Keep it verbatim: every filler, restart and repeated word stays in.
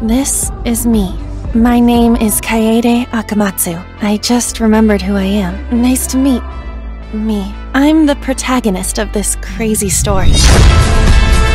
This is me. My name is Kaede Akamatsu. I just remembered who I am. Nice to meet me. I'm the protagonist of this crazy story.